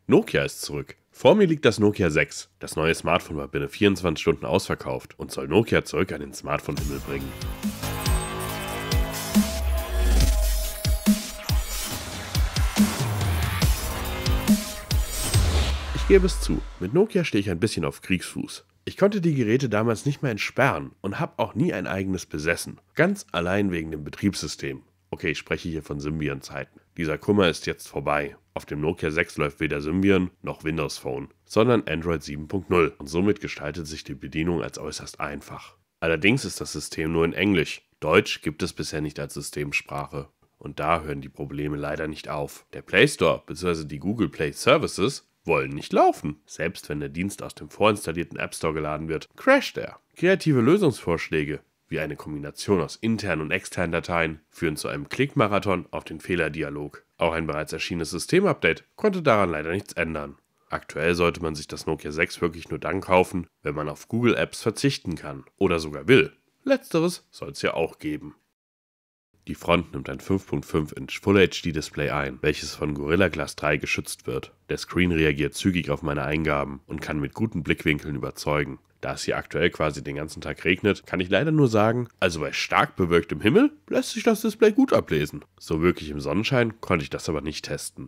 Nokia ist zurück. Vor mir liegt das Nokia 6. Das neue Smartphone war binnen 24 Stunden ausverkauft und soll Nokia zurück an den Smartphone-Himmel bringen. Ich gebe es zu, mit Nokia stehe ich ein bisschen auf Kriegsfuß. Ich konnte die Geräte damals nicht mehr entsperren und habe auch nie ein eigenes besessen. Ganz allein wegen dem Betriebssystem. Okay, ich spreche hier von Symbian-Zeiten. Dieser Kummer ist jetzt vorbei. Auf dem Nokia 6 läuft weder Symbian noch Windows Phone, sondern Android 7.0 und somit gestaltet sich die Bedienung als äußerst einfach. Allerdings ist das System nur in Englisch. Deutsch gibt es bisher nicht als Systemsprache. Und da hören die Probleme leider nicht auf. Der Play Store bzw. die Google Play Services wollen nicht laufen. Selbst wenn der Dienst aus dem vorinstallierten App Store geladen wird, crasht er. Kreative Lösungsvorschläge, wie eine Kombination aus internen und externen Dateien, führen zu einem Klickmarathon auf den Fehlerdialog. Auch ein bereits erschienenes Systemupdate konnte daran leider nichts ändern. Aktuell sollte man sich das Nokia 6 wirklich nur dann kaufen, wenn man auf Google Apps verzichten kann. Oder sogar will. Letzteres soll es ja auch geben. Die Front nimmt ein 5.5-Inch Full HD Display ein, welches von Gorilla Glass 3 geschützt wird. Der Screen reagiert zügig auf meine Eingaben und kann mit guten Blickwinkeln überzeugen. Da es hier aktuell quasi den ganzen Tag regnet, kann ich leider nur sagen, also bei stark bewölktem Himmel lässt sich das Display gut ablesen. So wirklich im Sonnenschein konnte ich das aber nicht testen.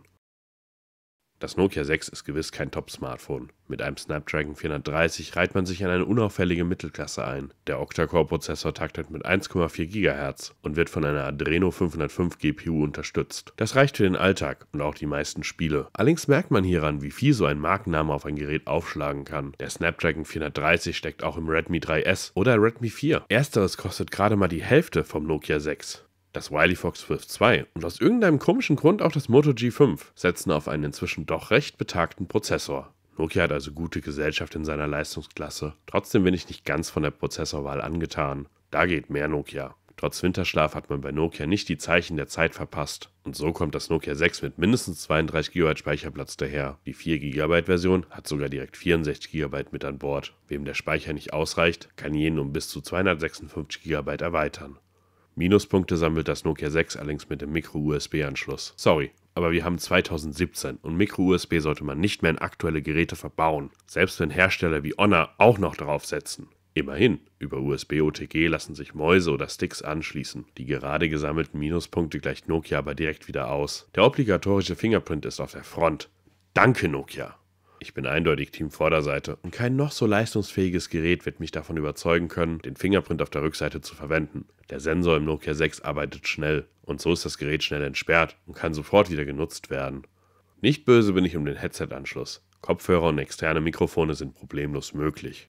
Das Nokia 6 ist gewiss kein Top-Smartphone. Mit einem Snapdragon 430 reiht man sich an eine unauffällige Mittelklasse ein. Der Octa-Core-Prozessor taktet mit 1,4 GHz und wird von einer Adreno 505 GPU unterstützt. Das reicht für den Alltag und auch die meisten Spiele. Allerdings merkt man hieran, wie viel so ein Markenname auf ein Gerät aufschlagen kann. Der Snapdragon 430 steckt auch im Redmi 3S oder Redmi 4. Ersteres kostet gerade mal die Hälfte vom Nokia 6. Das Wily Fox Swift 2 und aus irgendeinem komischen Grund auch das Moto G5 setzen auf einen inzwischen doch recht betagten Prozessor. Nokia hat also gute Gesellschaft in seiner Leistungsklasse. Trotzdem bin ich nicht ganz von der Prozessorwahl angetan. Da geht mehr Nokia. Trotz Winterschlaf hat man bei Nokia nicht die Zeichen der Zeit verpasst. Und so kommt das Nokia 6 mit mindestens 32 GB Speicherplatz daher. Die 4 GB Version hat sogar direkt 64 GB mit an Bord. Wem der Speicher nicht ausreicht, kann jenen um bis zu 256 GB erweitern. Minuspunkte sammelt das Nokia 6 allerdings mit dem Micro-USB-Anschluss. Sorry, aber wir haben 2017 und Micro-USB sollte man nicht mehr in aktuelle Geräte verbauen, selbst wenn Hersteller wie Honor auch noch darauf setzen. Immerhin, über USB-OTG lassen sich Mäuse oder Sticks anschließen. Die gerade gesammelten Minuspunkte gleicht Nokia aber direkt wieder aus. Der obligatorische Fingerprint ist auf der Front. Danke Nokia! Ich bin eindeutig Team Vorderseite und kein noch so leistungsfähiges Gerät wird mich davon überzeugen können, den Fingerprint auf der Rückseite zu verwenden. Der Sensor im Nokia 6 arbeitet schnell und so ist das Gerät schnell entsperrt und kann sofort wieder genutzt werden. Nicht böse bin ich um den Headset-Anschluss. Kopfhörer und externe Mikrofone sind problemlos möglich.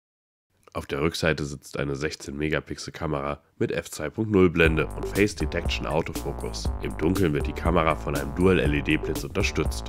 Auf der Rückseite sitzt eine 16-Megapixel-Kamera mit f2.0 Blende und Face Detection Autofokus. Im Dunkeln wird die Kamera von einem Dual-LED-Blitz unterstützt.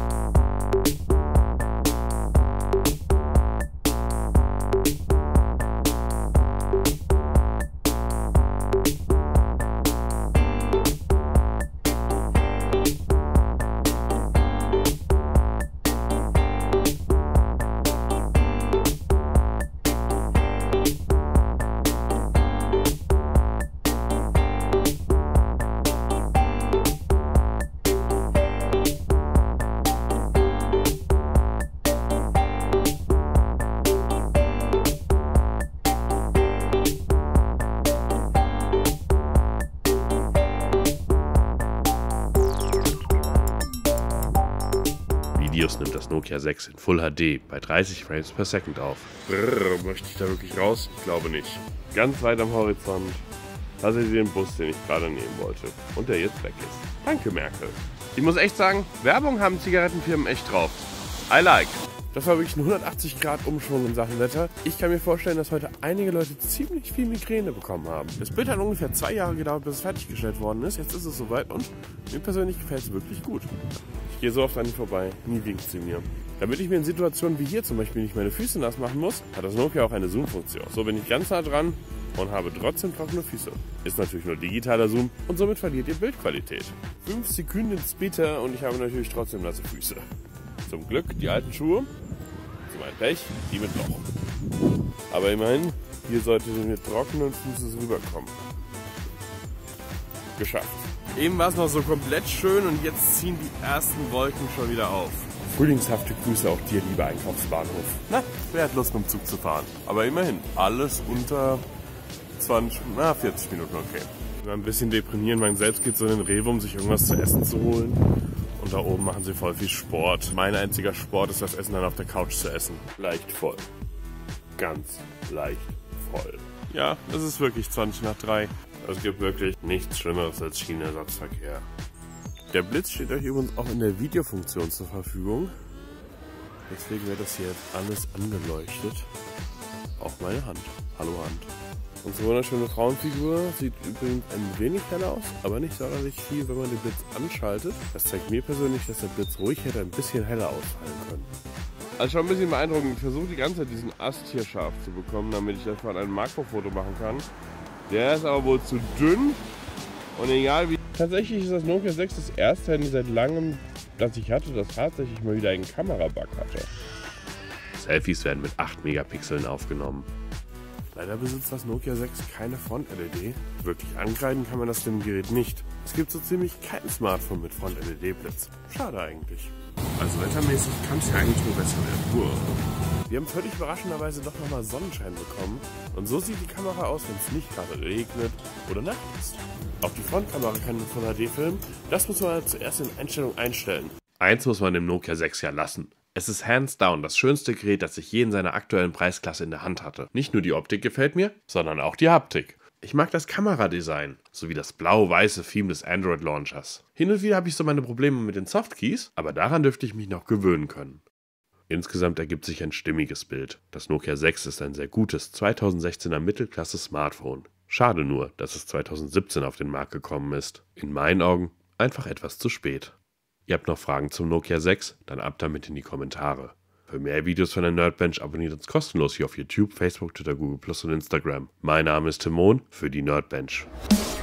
Videos nimmt das Nokia 6 in Full HD bei 30 Frames per Second auf. Brrr, möchte ich da wirklich raus? Ich glaube nicht. Ganz weit am Horizont. Da seht ihr den Bus, den ich gerade nehmen wollte und der jetzt weg ist. Danke Merkel. Ich muss echt sagen, Werbung haben Zigarettenfirmen echt drauf. I like. Das war wirklich ein 180 Grad Umschwung in Sachen Wetter. Ich kann mir vorstellen, dass heute einige Leute ziemlich viel Migräne bekommen haben. Das Bild hat ungefähr 2 Jahre gedauert, bis es fertiggestellt worden ist. Jetzt ist es soweit und mir persönlich gefällt es wirklich gut. Ich gehe so oft an ihn vorbei, nie winkt sie mir. Damit ich mir in Situationen wie hier zum Beispiel nicht meine Füße nass machen muss, hat das Nokia auch eine Zoom-Funktion. So bin ich ganz nah dran und habe trotzdem trockene Füße. Ist natürlich nur digitaler Zoom und somit verliert ihr Bildqualität. 5 Sekunden später und ich habe natürlich trotzdem nasse Füße. Zum Glück die alten Schuhe, zu meinem Pech, die mit Loch. Aber immerhin, hier sollte sie mit trockenen Füßen rüberkommen. Geschafft. Eben war es noch so komplett schön und jetzt ziehen die ersten Wolken schon wieder auf. Frühlingshafte Grüße auch dir, lieber Einkaufsbahnhof. Na, wer hat Lust, mit dem Zug zu fahren? Aber immerhin, alles unter 40 Minuten, okay. War ein bisschen deprimierend, man selbst geht so in den Rewe, um sich irgendwas zu essen zu holen. Und da oben machen sie voll viel Sport. Mein einziger Sport ist das Essen dann auf der Couch zu essen. Leicht voll. Ganz leicht voll. Ja, es ist wirklich 20 nach 3. Es gibt wirklich nichts Schlimmeres als Schienenersatzverkehr. Der Blitz steht euch übrigens auch in der Videofunktion zur Verfügung. Deswegen wird das hier jetzt alles angeleuchtet. Auch meine Hand. Hallo Hand. Unsere wunderschöne Frauenfigur sieht übrigens ein wenig heller aus, aber nicht sonderlich viel, wenn man den Blitz anschaltet. Das zeigt mir persönlich, dass der Blitz ruhig hätte ein bisschen heller ausfallen können. Also schon ein bisschen beeindruckend. Ich versuche die ganze Zeit diesen Ast hier scharf zu bekommen, damit ich davon ein Makrofoto machen kann. Der ist aber wohl zu dünn und egal wie... Tatsächlich ist das Nokia 6 das erste Handy seit langem, das ich hatte, das tatsächlich mal wieder einen Kamerabug hatte. Selfies werden mit 8 Megapixeln aufgenommen. Leider besitzt das Nokia 6 keine Front-LED. Wirklich angreifen kann man das dem Gerät nicht. Es gibt so ziemlich kein Smartphone mit Front-LED-Blitz. Schade eigentlich. Also wettermäßig kann es ja eigentlich nur besser werden. Wir haben völlig überraschenderweise doch nochmal Sonnenschein bekommen. Und so sieht die Kamera aus, wenn es nicht gerade regnet oder Nacht ist. Auch die Frontkamera kann mit Full HD filmen. Das muss man zuerst in Einstellungen einstellen. Eins muss man dem Nokia 6 ja lassen. Es ist hands down das schönste Gerät, das ich je in seiner aktuellen Preisklasse in der Hand hatte. Nicht nur die Optik gefällt mir, sondern auch die Haptik. Ich mag das Kameradesign, sowie das blau-weiße Theme des Android-Launchers. Hin und wieder habe ich so meine Probleme mit den Softkeys, aber daran dürfte ich mich noch gewöhnen können. Insgesamt ergibt sich ein stimmiges Bild. Das Nokia 6 ist ein sehr gutes 2016er Mittelklasse-Smartphone. Schade nur, dass es 2017 auf den Markt gekommen ist. In meinen Augen einfach etwas zu spät. Ihr habt noch Fragen zum Nokia 6? Dann ab damit in die Kommentare. Für mehr Videos von der Nerdbench abonniert uns kostenlos hier auf YouTube, Facebook, Twitter, Google+ und Instagram. Mein Name ist Timon für die Nerdbench.